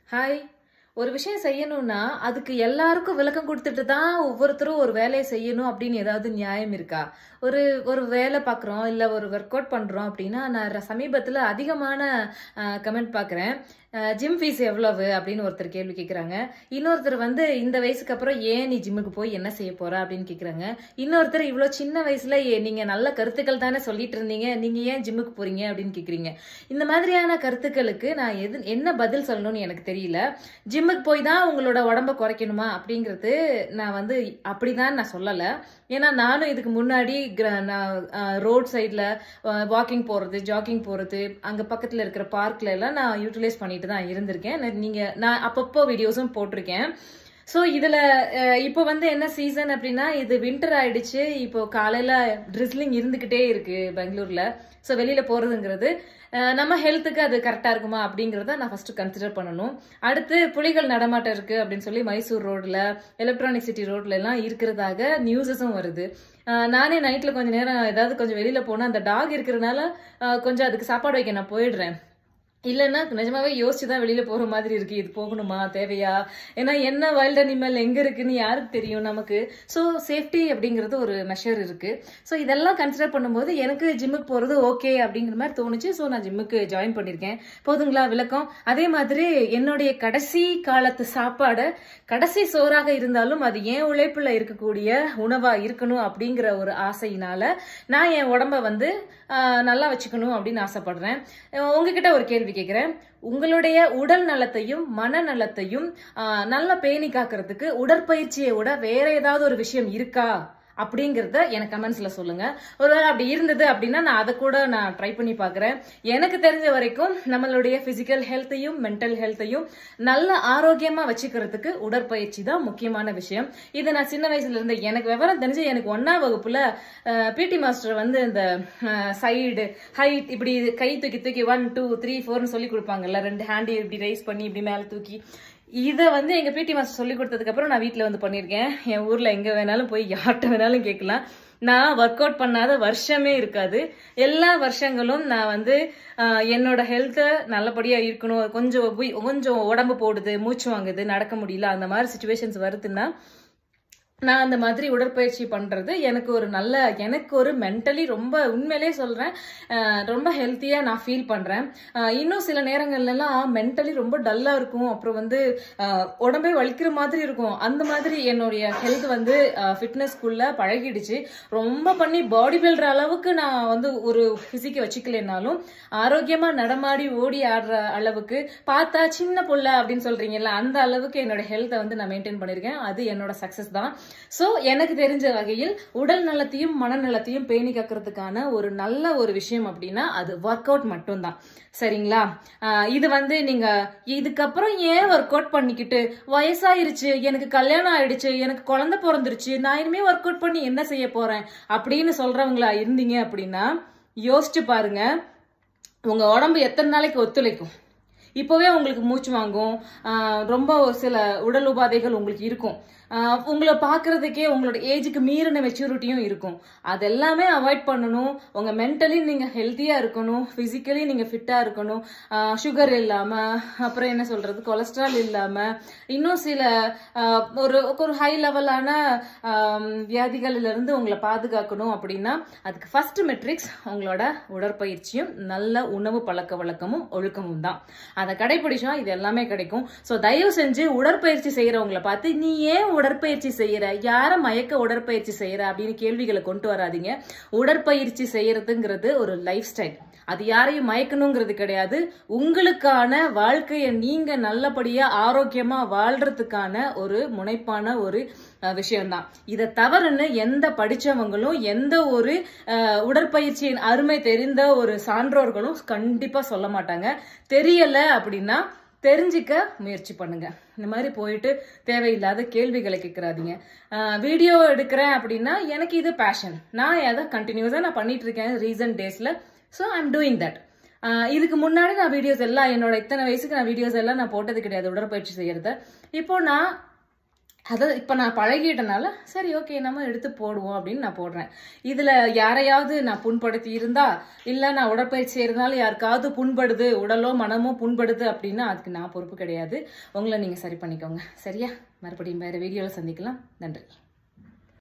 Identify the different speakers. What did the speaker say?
Speaker 1: Hi. ஒரு விஷயம் செய்யணும்னா அதுக்கு எல்லாருக்கும் விளக்கம் கொடுத்துட்டு தான் ஒவ்வொருத்தரும் ஒரு வேலையை செய்யணும் அப்படின்னு ஏதாவது நியாயம் இருக்கா? ஒரு ஒரு வேலை பார்க்குறோம், இல்ல ஒரு ஒர்க் அவுட் பண்றோம் அப்படின்னா, நான் சமீபத்துல அதிகமான கமெண்ட் பார்க்குறேன். ஜிம் ஃபீஸ் எவ்வளவு அப்படின்னு ஒருத்தர் கேள்வி கேட்குறாங்க. இன்னொருத்தர் வந்து இந்த வயசுக்கு அப்புறம் ஏன் நீ ஜிம்முக்கு போய் என்ன செய்ய போற அப்படின்னு கேட்குறாங்க. இன்னொருத்தர் இவ்வளோ சின்ன வயசுல நீங்க நல்ல கருத்துக்கள் தானே சொல்லிட்டு இருந்தீங்க, நீங்க ஏன் ஜிம்முக்கு போறீங்க அப்படின்னு கேட்குறீங்க. இந்த மாதிரியான கருத்துக்களுக்கு நான் என்ன பதில் சொல்லணும்னு எனக்கு தெரியல. ஜிம்முக்கு போய் தான் உங்களோட உடம்ப குறைக்கணுமா அப்படிங்கிறது நான் வந்து அப்படிதான் நான் சொல்லலை. ஏன்னா நானும் இதுக்கு முன்னாடி ரோட் சைட்ல வாக்கிங் போறது, ஜாக்கிங் போறது, அங்க பக்கத்துல இருக்கிற பார்க்ல எல்லாம் நான் யூட்டிலைஸ் பண்ணிட்டு தான் இருந்திருக்கேன். நான் அப்பப்போ வீடியோஸும் போட்டிருக்கேன். ஸோ இதுல இப்போ வந்து என்ன சீசன் அப்படின்னா, இது வின்டர் ஆயிடுச்சு. இப்போ காலையில ட்ரிஸ்லிங் இருந்துகிட்டே இருக்கு பெங்களூர்ல. ஸோ வெளியில போறதுங்கிறது நம்ம ஹெல்த்துக்கு அது கரெக்டா இருக்குமா அப்படிங்கறத நான் ஃபர்ஸ்ட் கன்சிடர் பண்ணணும். அடுத்து புலிகள் நடமாட்டம் இருக்கு அப்படின்னு சொல்லி மைசூர் ரோட்ல, எலக்ட்ரானிக் சிட்டி ரோட்ல எல்லாம் இருக்கிறதாக நியூஸஸும் வருது. நானே நைட்ல கொஞ்ச நேரம் ஏதாவது கொஞ்சம் வெளியில போனா அந்த டாக் இருக்கிறதுனால கொஞ்சம் அதுக்கு சாப்பாடு வைக்க நான் போயிடுறேன். இல்லைன்னா நிஜமாவே யோசிச்சுதான் வெளியில போற மாதிரி இருக்கு. இது போகணுமா, தேவையா? ஏன்னா என்ன வைல்ட் அனிமல் எங்க இருக்குன்னு யாருக்கு தெரியும் நமக்கு. ஸோ சேஃப்டி அப்படிங்கிறது ஒரு மெஷர் இருக்கு. ஸோ இதெல்லாம் கன்சிடர் பண்ணும்போது எனக்கு ஜிம்முக்கு போறது ஓகே அப்படிங்கிற மாதிரி தோணுச்சு. ஸோ நான் ஜிம்முக்கு ஜாயின் பண்ணிருக்கேன். போதுங்களா விளக்கம்? அதே மாதிரி என்னுடைய கடைசி காலத்து சாப்பாடு கடைசி சோறாக இருந்தாலும் அது ஏன் உழைப்புல இருக்கக்கூடிய உணவா இருக்கணும் அப்படிங்கிற ஒரு ஆசையினால நான் என் உடம்ப வந்து நல்லா வச்சுக்கணும் அப்படின்னு ஆசைப்படுறேன். உங்ககிட்ட ஒரு கேள்வி கேட்கிறேன். உங்களுடைய உடல் நலத்தையும் மனநலத்தையும் நல்லா பேணி காக்கிறதுக்கு உடற்பயிற்சியை விட வேற ஏதாவது ஒரு விஷயம் இருக்கா அப்படிங்கறத எனக்கு கமெண்ட்ஸ்ல சொல்லுங்க. ஒருவேளை அப்படி இருந்தது அப்படின்னா நான் அதை கூட நான் ட்ரை பண்ணி பாக்குறேன். எனக்கு தெரிஞ்ச வரைக்கும் நம்மளுடைய பிசிக்கல் ஹெல்த்தையும் மென்டல் ஹெல்த்தையும் நல்ல ஆரோக்கியமா வச்சுக்கிறதுக்கு உடற்பயிற்சி தான் முக்கியமான விஷயம். இதை நான் சின்ன வயசுல இருந்து எனக்கு விவரம் தெரிஞ்சு எனக்கு 1ஆம் வகுப்புல பிடி மாஸ்டர் வந்து இந்த சைடு ஹைட் இப்படி கை தூக்கி தூக்கி 1 2 3 4ன்னு சொல்லி கொடுப்பாங்கல்ல, 2 ஹேண்ட் இப்படி ரைஸ் பண்ணி இப்படி மேல தூக்கி. இதை வந்து எங்க பிடி மாஸ்டர் சொல்லி கொடுத்ததுக்கு அப்புறம் நான் வீட்டுல வந்து பண்ணிருக்கேன். என் ஊர்ல எங்க வேணாலும் போய் யார்கிட்ட வேணாலும் கேட்கலாம். நான் ஒர்க் அவுட் பண்ணாத வருஷமே இருக்காது. எல்லா வருஷங்களும் நான் வந்து என்னோட ஹெல்த்தை நல்லபடியா இருக்கணும், கொஞ்சம் உடம்பு போடுது, மூச்சு வாங்குது, நடக்க முடியல, அந்த மாதிரி சிச்சுவேஷன்ஸ் வருதுன்னா நான் அந்த மாதிரி உடற்பயிற்சி பண்றது எனக்கு ஒரு மென்டலி ரொம்ப உண்மையிலே சொல்றேன், ரொம்ப ஹெல்த்தியா நான் ஃபீல் பண்றேன். இன்னும் சில நேரங்கள்ல எல்லாம் மென்டலி ரொம்ப டல்லா இருக்கும், அப்புறம் வந்து உடம்பே வலிக்கிற மாதிரி இருக்கும். அந்த மாதிரி என்னுடைய ஹெல்த் வந்து ஃபிட்னஸ்குள்ள பழகிடுச்சு. ரொம்ப பண்ணி பாடி பில்டர் அளவுக்கு நான் வந்து ஒரு பிசிக்க வச்சுக்கலனாலும் ஆரோக்கியமா நடமாடி ஓடி ஆடுற அளவுக்கு, பார்த்தா சின்ன புள்ள அப்படின்னு சொல்றீங்கல்ல, அந்த அளவுக்கு என்னோட ஹெல்த்தை வந்து நான் மெயின்டைன் பண்ணிருக்கேன். அது என்னோட சக்சஸ் தான். சோ எனக்கு தெரிஞ்ச வகையில் உடல் நலத்தையும் மனநலத்தையும் பேணி காக்கிறதுக்கான ஒரு நல்ல ஒரு விஷயம் அப்படின்னா அது ஒர்க் அவுட் மட்டும்தான். சரிங்களா? இது வந்து நீங்க இதுக்கப்புறம் ஏன் ஒர்க் அவுட் பண்ணிக்கிட்டு, வயசாயிருச்சு, எனக்கு கல்யாணம் ஆயிடுச்சு, எனக்கு குழந்தை பிறந்துருச்சு, நான் இனிமே ஒர்க் அவுட் பண்ணி என்ன செய்ய போறேன் அப்படின்னு சொல்றவங்களா இருந்தீங்க அப்படின்னா யோசிச்சு பாருங்க, உங்க உடம்பு எத்தனை நாளைக்கு ஒத்துழைக்கும்? இப்பவே உங்களுக்கு மூச்சு வாங்கும், ரொம்ப சில உடல் உபாதைகள் உங்களுக்கு இருக்கும், உங்களை பாக்குறதுக்கே உங்களோட ஏஜுக்கு மீறின மெச்சூரிட்டியும் இருக்கும். அதெல்லாமே அவாய்ட் பண்ணணும். உங்க மென்டலி நீங்க ஹெல்த்தியா இருக்கணும், பிசிக்கலி நீங்க ஃபிட்டா இருக்கணும், சுகர் இல்லாம, அப்புறம் என்ன சொல்றது, கொலஸ்ட்ரால் இல்லாம, இன்னும் சில ஒரு ஹை லெவலான வியாதிகளில இருந்து உங்களை பாதுகாக்கணும் அப்படின்னா அதுக்கு ஃபர்ஸ்ட் மெட்ரிக்ஸ் உங்களோட உடற்பயிற்சியும் நல்ல உணவு பழக்க வழக்கமும் ஒழுக்கமும் தான். அதை கடைபிடிச்சா இது எல்லாமே கிடைக்கும். சோ தயவு செஞ்சு உடற்பயிற்சி செய்யறவங்களை பார்த்து நீ ஏன் உடற்பயிற்சி செய்யற, யார மயக்க உடற்பயிற்சி செய்யற அப்படின்னு கேள்விகளை கொண்டு வராதீங்க. உடற்பயிற்சி செய்யறதுங்கிறது ஒரு லைஃப் ஸ்டைல். அது யாரையும் மயக்கணுங்கிறது கிடையாது. உங்களுக்கான வாழ்க்கையை நீங்க நல்லபடியா ஆரோக்கியமா வாழ்றதுக்கான ஒரு முனைப்பான ஒரு விஷயம்தான். இதை தவறுன்னு எந்த படிச்சவங்களும் எந்த ஒரு உடற்பயிற்சியின் அருமை தெரிந்த ஒரு சான்றோர்களும் கண்டிப்பா சொல்ல மாட்டாங்க. தெரியல அப்படின்னா தெரிஞ்சிக்க முயற்சி பண்ணுங்க. இந்த மாதிரி போயிட்டு தேவையில்லாத கேள்விகளை கேட்கறாதீங்க. வீடியோ எடுக்கிறேன் அப்படின்னா எனக்கு இது பேஷன், நான் அதை கண்டினியூஸா நான் பண்ணிட்டு இருக்கேன் ரீசன்ட் டேஸ்ல. So I am doing that. இதுக்கு முன்னாடி நான் வீடியோஸ் எல்லாம் என்னோட இத்தனை வயசுக்கு நான் வீடியோஸ் எல்லாம் நான் போட்டது கிடையாது உடற்பயிற்சி செய்யறத. இப்போ நான் அதாவது இப்ப நான் பழகிட்டனால சரி ஓகே நம்ம எடுத்து போடுவோம் அப்படின்னு நான் போடுறேன். இதுல யாரையாவது நான் புண்படுத்தி இருந்தா, இல்ல நான் உடற்பயிற்சி இருந்தாலும் யாருக்காவது புண்படுது, உடலோ மனமோ புண்படுது அப்படின்னா அதுக்கு நான் பொறுப்பு கிடையாது. உங்களை நீங்க சரி பண்ணிக்கோங்க. சரியா? மறுபடியும் வேற வீடியோல சந்திக்கலாம். நன்றி.